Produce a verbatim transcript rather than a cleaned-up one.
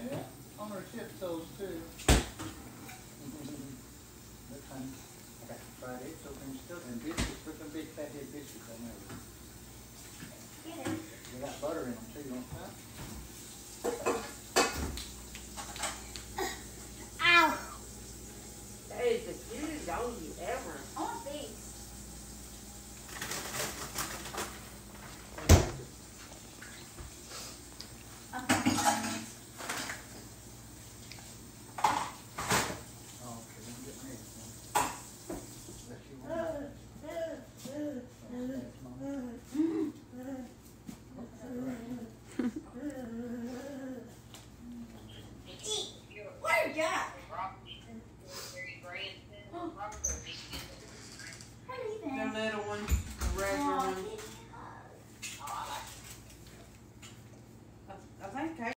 Yeah, on her chip toes too. Look, honey, I got to try this. So can still and biscuits. Put some big fat head biscuits on there. Get it. They got butter in them too, don't they? Ow! That is the cutest doggy ever. I want these. Oh, okay, don't get me. Let you want it. Where's Jack? The little one.